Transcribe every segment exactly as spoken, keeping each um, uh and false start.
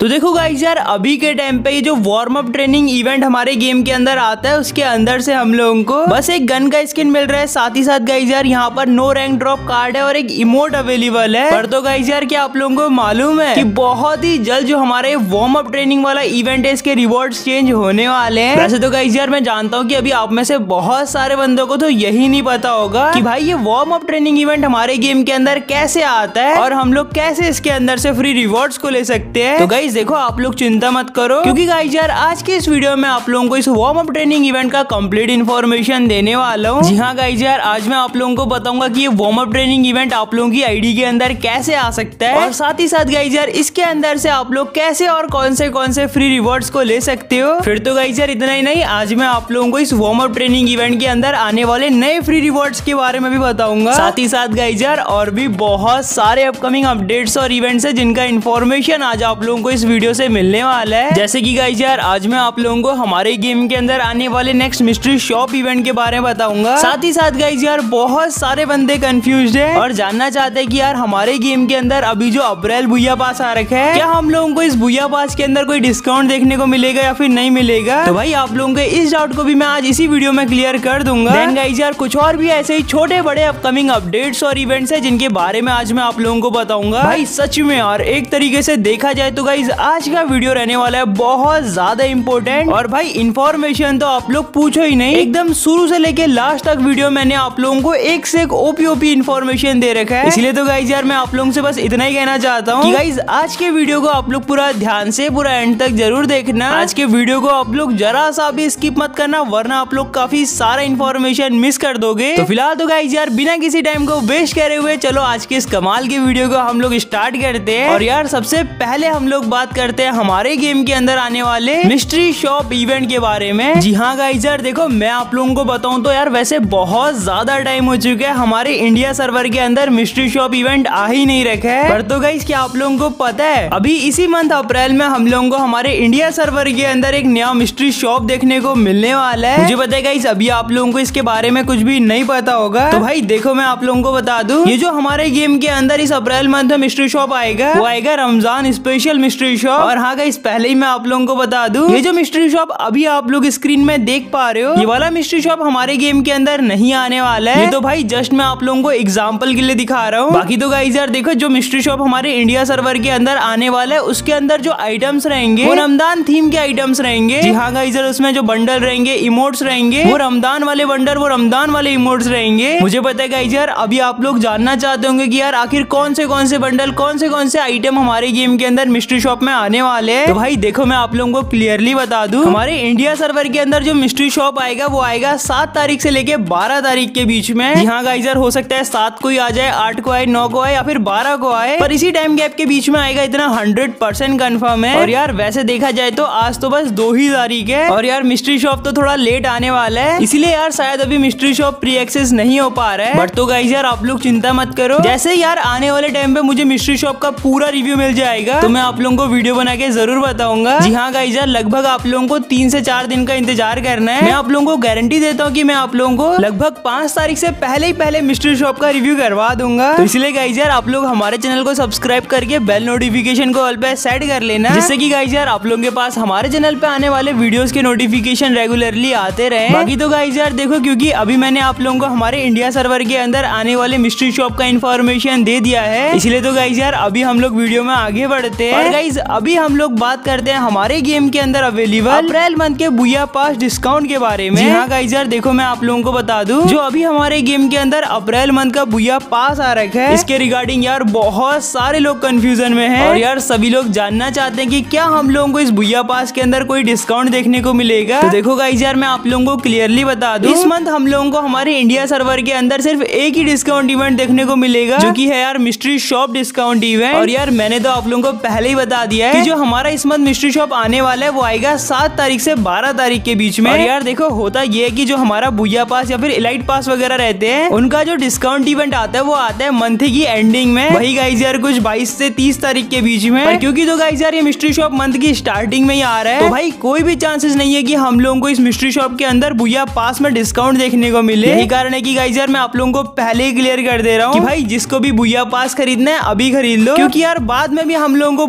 तो देखो गाइस यार, अभी के टाइम पे ये जो वार्म अप ट्रेनिंग इवेंट हमारे गेम के अंदर आता है, उसके अंदर से हम लोगों को बस एक गन का स्किन मिल रहा है। साथ ही साथ गाइस यार यहाँ पर नो रैंक ड्रॉप कार्ड है और एक इमोट अवेलेबल है। पर तो गाइस यार, क्या आप लोगों को मालूम है कि बहुत ही जल्द जो हमारे वार्म अप ट्रेनिंग वाला इवेंट है, इसके रिवॉर्ड्स चेंज होने वाले हैं। वैसे तो गाइस यार, मैं जानता हूँ कि अभी आप में से बहुत सारे बंदों को तो यही नहीं पता होगा कि भाई ये वार्म अप ट्रेनिंग इवेंट हमारे गेम के अंदर कैसे आता है और हम लोग कैसे इसके अंदर से फ्री रिवॉर्ड्स को ले सकते हैं। तो गाइस देखो, आप लोग चिंता मत करो, क्योंकि गाइस यार आज के इस वीडियो में आप लोगों को इस वार्म अप ट्रेनिंग इवेंट का कंप्लीट इन्फॉर्मेशन देने वाला हूँ। जी हाँ गाइस यार, आज मैं आप लोगों को बताऊंगा कि ये वार्म अप ट्रेनिंग इवेंट आप लोगों की आईडी के अंदर कैसे आ सकता है, और साथ ही साथ गाइस यार इसके अंदर से आप लोग कैसे और कौन से कौन से फ्री रिवॉर्ड्स को ले सकते हो। फिर तो गाइस यार इतना ही नहीं, आज मैं आप लोगों को इस वार्म अप ट्रेनिंग इवेंट के अंदर आने वाले नए फ्री रिवॉर्ड्स के बारे में भी बताऊंगा। साथ ही साथ गाइस यार और भी बहुत सारे अपकमिंग अपडेट्स और इवेंट्स है, जिनका इन्फॉर्मेशन आज आप लोगों को इस वीडियो से मिलने वाला है। जैसे कि गाइस यार आज मैं आप लोगों को हमारे गेम के अंदर आने वाले नेक्स्ट मिस्ट्री शॉप इवेंट के बारे में बताऊंगा। साथ ही साथ गाइस यार बहुत सारे बंदे कंफ्यूज्ड हैं और जानना चाहते हैं कि यार हमारे गेम के अंदर अभी जो अप्रैल बुया पास आ रखा है, क्या हम लोगों को इस बुया पास के अंदर कोई डिस्काउंट देखने को मिलेगा या फिर नहीं मिलेगा। तो भाई आप लोगों के इस डाउट को भी मैं आज इसी वीडियो में क्लियर कर दूंगा। देन गाइस यार कुछ और भी ऐसे ही छोटे बड़े अपकमिंग अपडेट्स और इवेंट्स है, जिनके बारे में आज मैं आप लोगों को बताऊंगा। भाई सच में यार एक तरीके से देखा जाए तो गाइस आज का वीडियो रहने वाला है बहुत ज्यादा इंपॉर्टेंट। और भाई इन्फॉर्मेशन तो आप लोग पूछो ही नहीं, एकदम शुरू से लेके लास्ट तक वीडियो मैंने आप लोगों को एक से एक ओपी ओपी इन्फॉर्मेशन दे रखा है। इसलिए तो गाइस यार मैं आप लोगों से बस इतना ही कहना चाहता हूँ कि गाइस आज के वीडियो को आप लोग पूरा ध्यान से पूरा एंड तक जरूर देखना। आज के वीडियो को आप लोग जरा सा भी स्किप मत करना, वरना आप लोग काफी सारा इन्फॉर्मेशन मिस कर दोगे। तो फिलहाल तो गाइस यार बिना किसी टाइम को वेस्ट करे हुए चलो आज के इस कमाल के वीडियो को हम लोग स्टार्ट करते हैं। और यार सबसे पहले हम लोग बात करते हैं हमारे गेम के अंदर आने वाले मिस्ट्री शॉप इवेंट के बारे में। जी हाँ गाइस यार देखो, मैं आप लोगों को बताऊं तो यार वैसे बहुत ज्यादा टाइम हो चुका है हमारे इंडिया सर्वर के अंदर मिस्ट्री शॉप इवेंट आ ही नहीं रखा है। पर तो गाइस क्या आप लोगों को पता है, अभी इसी मंथ अप्रैल में हम लोगों को हमारे इंडिया सर्वर के अंदर एक नया मिस्ट्री शॉप देखने को मिलने वाला है। मुझे पता है गाइस अभी आप लोगों को इसके बारे में कुछ भी नहीं पता होगा। तो भाई देखो, मैं आप लोगों को बता दूं, ये जो हमारे गेम के अंदर इस अप्रैल मंथ में मिस्ट्री शॉप आएगा, वो आएगा रमजान स्पेशल मिस्ट्री शॉप। और हाँ गाइस पहले ही मैं आप लोगों को बता दूं, ये जो मिस्ट्री शॉप अभी आप लोग स्क्रीन में देख पा रहे हो, ये वाला मिस्ट्री शॉप हमारे गेम के अंदर नहीं आने वाला है। ये तो भाई जस्ट मैं आप लोगों को एग्जांपल के लिए दिखा रहा हूँ। बाकी तो गाइस यार देखो, जो मिस्ट्री शॉप हमारे इंडिया सर्वर के अंदर आने वाला है, उसके अंदर जो आइटम्स रहेंगे वो रमजान थीम के आइटम्स रहेंगे। जी हाँ गाइस यार, उसमें जो बंडल रहेंगे, इमोट्स रहेंगे, वो रमजान वाले बंडल, वो रमजान वाले इमोट्स रहेंगे। मुझे पता है गाइस यार अभी आप लोग जानना चाहते होंगे कि यार आखिर कौन से कौन से बंडल, कौन से कौन से आइटम हमारे गेम के अंदर मिस्ट्री शॉप में आने वाले हैं। तो भाई देखो, मैं आप लोगों को क्लियरली बता दूं, हमारे इंडिया सर्वर के अंदर जो मिस्ट्री शॉप आएगा वो आएगा सात तारीख से लेके बारह तारीख के बीच में। जी हाँ गाइस यार, हो सकता है सात को ही आ जाए, आठ को आए, नौ को आए या फिर बारह को आए, पर इसी टाइम गैप के बीच में आएगा, इतना हंड्रेड परसेंट कन्फर्म है। और यार वैसे देखा जाए तो आज तो बस दो ही तारीख है, और यार मिस्ट्री शॉप तो थोड़ा लेट आने वाला है, इसलिए यार शायद अभी मिस्ट्री शॉप प्री एक्सेस नहीं हो पा रहा है। बट तो गाइस यार आप लोग चिंता मत करो, जैसे यार आने वाले टाइम पे मुझे मिस्ट्री शॉप का पूरा रिव्यू मिल जाएगा तो मैं आप लोगों को वीडियो बना के जरूर बताऊंगा। जी हाँ गाइस यार, लगभग आप लोगों को तीन से चार दिन का इंतजार करना है। मैं आप लोगों को गारंटी देता हूँ कि मैं आप लोगों को लगभग पांच तारीख से पहले ही पहले मिस्ट्री शॉप का रिव्यू करवा दूंगा। तो इसलिए गाइस यार आप लोग हमारे चैनल को सब्सक्राइब करके बेल नोटिफिकेशन को ऑल पे सेट कर लेना, जिससे कि गाइस यार आप लोगों के पास हमारे चैनल पे आने वाले वीडियोस के नोटिफिकेशन रेगुलरली आते रहे। बाकी तो गाइस यार देखो, क्योंकि अभी मैंने आप लोगों को हमारे इंडिया सर्वर के अंदर आने वाले मिस्ट्री शॉप का इन्फॉर्मेशन दे दिया है, इसलिए तो गाइस यार अभी हम लोग वीडियो में आगे बढ़ते हैं। और गाइस अभी हम लोग बात करते हैं हमारे गेम के अंदर अवेलेबल अप्रैल मंथ के बुया पास डिस्काउंट के बारे में। जी हाँ गाइस यार देखो, मैं आप लोगों को बता दूं, जो अभी हमारे गेम के अंदर अप्रैल मंथ का बुया पास आ रखा है, इसके रिगार्डिंग यार बहुत सारे लोग कंफ्यूजन में हैं, और यार सभी लोग जानना चाहते हैं कि क्या हम लोगों को इस बुया पास के अंदर कोई डिस्काउंट देखने को मिलेगा। तो देखो गाइस यार, मैं आप लोगों को क्लियरली बता दूं, इस मंथ हम लोगों को हमारे इंडिया सर्वर के अंदर सिर्फ एक ही डिस्काउंट इवेंट देखने को मिलेगा, जो की है यार मिस्ट्री शॉप डिस्काउंट इवेंट। और यार मैंने तो आप लोगों को पहले ही बता दिया है कि जो हमारा इस मंथ मिस्ट्री शॉप आने वाला है वो आएगा सात तारीख से बारह तारीख के बीच में। और यार देखो, होता ये है कि जो हमारा बुया पास या फिर इलाइट पास वगैरह रहते हैं, उनका जो डिस्काउंट इवेंट आता है वो आता है मंथ की एंडिंग में, वही गाइस यार कुछ बाईस से तीस तारीख के बीच में। पर क्योंकि तो गाइस यार ये मिस्ट्री शॉप मंथ की स्टार्टिंग में ही आ रहा है, तो भाई कोई भी चांसेस नहीं है कि हम लोगों को इस मिस्ट्री शॉप के अंदर बुया पास में डिस्काउंट देखने को मिले। यही कारण है कि गाइस यार मैं आप लोगों को पहले ही क्लियर कर दे रहा हूँ कि भाई जिसको भी बुया पास खरीदना है अभी खरीद लो, क्योंकि यार बाद में भी हम लोगों को बुया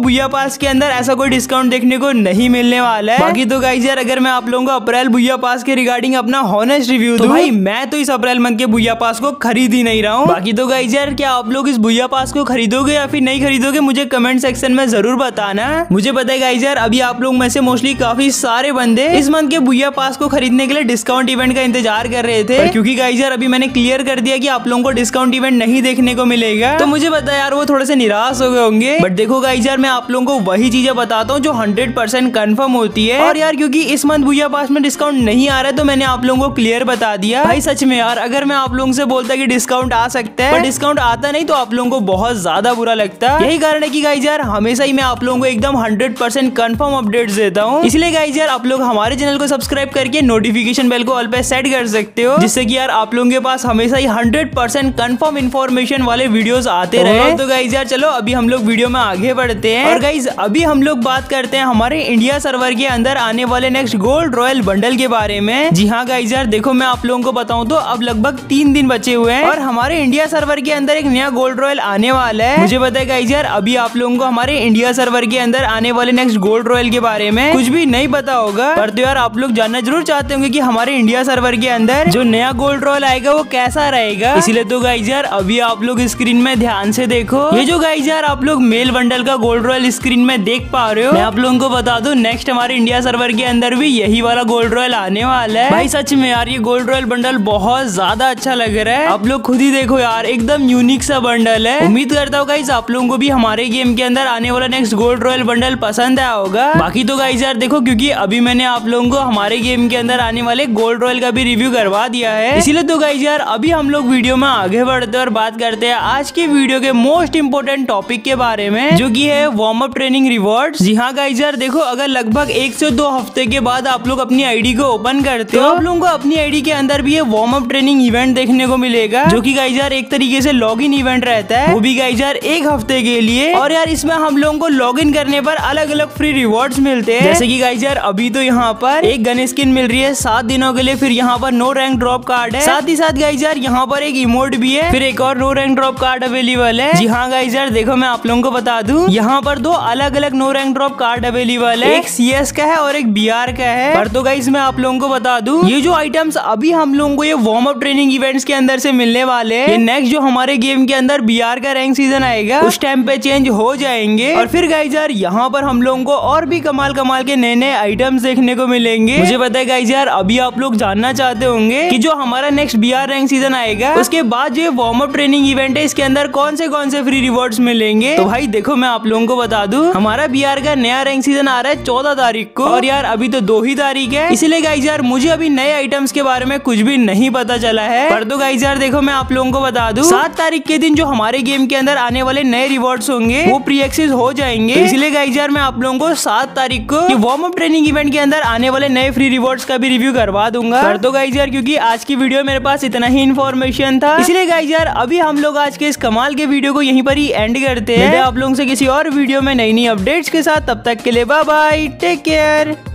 पास के अंदर ऐसा कोई डिस्काउंट देखने को नहीं मिलने वाला है। बाकी तो गाइस यार अगर मैं आप लोगों को अप्रैल बुया पास के रिगार्डिंग अपना हॉनेस्ट रिव्यू दूं, तो भाई मैं तो इस अप्रैल मंथ के बुया पास को खरीद ही नहीं रहा हूँ। बाकी तो गाइस यार क्या आप लोग इस बुया पास को खरीदोगे या फिर नहीं खरीदोगे, मुझे कमेंट सेक्शन में जरूर बताना। मुझे पता है गाइस यार अभी आप लोग में से मोस्टली काफी सारे बंदे इस मंथ के बुया पास को खरीदने के लिए डिस्काउंट इवेंट का इंतजार कर रहे थे, क्योंकि गाइस यार अभी मैंने क्लियर कर दिया कि आप लोगों को डिस्काउंट इवेंट नहीं देखने को मिलेगा, तो मुझे पता है यार वो थोड़े से निराश हो गए होंगे। बट देखो गाइस यार मैं आप लोगों को वही चीजें बताता हूँ जो हंड्रेड परसेंट कन्फर्म होती है। और यार क्योंकि इस मंथ बुया पास में डिस्काउंट नहीं आ रहा है तो मैंने आप लोगों को क्लियर बता दिया। भाई सच में यार अगर मैं आप लोगों से बोलता कि डिस्काउंट आ सकता है पर डिस्काउंट आता नहीं तो आप लोगों को बहुत ज्यादा बुरा लगता। यही कारण है कि गाइस यार हमेशा ही मैं आप लोगों को एकदम हंड्रेड परसेंट कन्फर्म अपडेट्स देता हूँ। इसलिए गाइस यार आप लोग हमारे चैनल को सब्सक्राइब करके नोटिफिकेशन बेल को ऑल पे सेट कर सकते हो, जिससे कि यार आप लोगों के पास हमेशा ही हंड्रेड परसेंट कन्फर्म इन्फॉर्मेशन वाले वीडियोस आते रहे। तो गाइस यार चलो अभी हम लोग वीडियो में आगे बढ़ते हैं। और गाइस अभी हम लोग बात करते हैं हमारे इंडिया सर्वर के अंदर आने वाले नेक्स्ट गोल्ड रॉयल बंडल के बारे में। जी हाँ गाइस यार देखो मैं आप लोगों को बताऊं तो अब लगभग तीन दिन बचे हुए हैं और हमारे इंडिया सर्वर के अंदर एक नया गोल्ड रॉयल आने वाला है। मुझे पता है गाइस यार अभी आप लोगों को हमारे इंडिया सर्वर के अंदर आने वाले नेक्स्ट गोल्ड रॉयल के बारे में कुछ भी नहीं पता होगा, पर तो यार आप लोग जानना जरूर चाहते होंगे कि हमारे इंडिया सर्वर के अंदर जो नया गोल्ड रॉयल आएगा वो कैसा रहेगा। इसीलिए तो गाइस यार अभी आप लोग स्क्रीन में ध्यान से देखो, ये जो गाइस यार आप लोग मेल बंडल का गोल्ड रॉयल स्क्रीन में देख पा रहे हो, मैं आप लोगों को बता दूं नेक्स्ट हमारे इंडिया सर्वर के अंदर भी यही वाला गोल्ड रॉयल आने वाला है। भाई सच में यार ये गोल्ड रॉयल बंडल बहुत ज्यादा अच्छा लग रहा है, आप लोग खुद ही देखो यार एकदम यूनिक सा बंडल है। उम्मीद करता हूँ गाइस आप लोगों को भी हमारे गेम के अंदर आने वाला नेक्स्ट गोल्ड रॉयल बंडल पसंद आया होगा। बाकी तो गाइस यार देखो क्योंकि अभी मैंने आप लोगों को हमारे गेम के अंदर आने वाले गोल्ड रॉयल का भी रिव्यू करवा दिया है, इसीलिए तो गाइस यार अभी हम लोग वीडियो में आगे बढ़ते हैं और बात करते हैं आज की वीडियो के मोस्ट इंपोर्टेंट टॉपिक के बारे में, जो की है वार्म अप ट्रेनिंग रिवॉर्ड्स। जी हाँ गाइस यार देखो अगर लगभग एक से दो हफ्ते के बाद आप लोग अपनी आईडी को ओपन करते हो, आप लोगों को अपनी आईडी के अंदर भी ये वार्म अप ट्रेनिंग इवेंट देखने को मिलेगा, जो कि गाइस यार एक तरीके से लॉगिन इवेंट रहता है, वो भी गाइस यार एक हफ्ते के लिए। और यार इसमें हम लोगों को लॉगिन करने पर अलग अलग फ्री रिवॉर्ड्स मिलते हैं, जैसे कि गाइस यार अभी तो यहाँ पर एक गन स्किन मिल रही है सात दिनों के लिए, फिर यहाँ पर नो रैंक ड्रॉप कार्ड है, साथ ही साथ गाइस यार यहाँ पर एक इमोट भी है, फिर एक और no rank drop card available है। जी हाँ गाइस यार देखो मैं आप लोगों को बता दूं यहाँ पर दो अलग अलग no rank drop card available है, एक सीएस का है और एक बीआर का है। पर तो गाइस मैं आप लोगों को बता दूं ये जो आइटम्स अभी हम लोगों को ये वार्म अप ट्रेनिंग इवेंट्स के अंदर से मिलने वाले हैं, ये नेक्स्ट जो हमारे गेम के अंदर बीआर का रैंक सीजन आएगा उस टाइम पे चेंज हो जाएंगे। और फिर गाइस यार यहाँ पर हम लोगों को और भी कमाल कमाल के नए नए आइटम्स देखने को मिलेंगे। मुझे पता है गाइस यार अभी आप लोग जानना चाहते होंगे कि जो हमारा नेक्स्ट बीआर रैंक सीजन आएगा उसके बाद जो वार्म अप ट्रेनिंग इवेंट है इसके अंदर कौन से कौन से फ्री रिवॉर्ड्स मिलेंगे। तो भाई देखो मैं आप लोगों को बता दूं हमारा बीआर का नया रैंक सीजन आ रहा है चौदह तारीख को, और यार अभी तो दो ही तारीख है, इसलिए गाइस यार मुझे अभी नए आइटम्स के बारे में कुछ भी नहीं पता चला है। पर तो गाइस यार देखो मैं आप लोगों को बता दूं सात तारीख के दिन जो हमारे गेम के अंदर आने वाले नए रिवॉर्ड्स होंगे वो प्री एक्सेस हो जाएंगे, तो इसलिए गाइस यार मैं आप लोगों को सात तारीख को वार्म अप ट्रेनिंग इवेंट के अंदर आने वाले नए फ्री रिवॉर्ड्स का भी रिव्यू करवा दूंगा। पर तो गाइस यार क्योंकि आज की वीडियो मेरे पास इतना ही इन्फॉर्मेशन था, इसलिए गाइस यार अभी हम लोग आज के इस कमाल के वीडियो को यहीं पर ही एंड करते हैं। आप लोगों से किसी और वीडियो में नई नई अपडेट्स के साथ, तब तक के लिए बाय बाय, टेक केयर।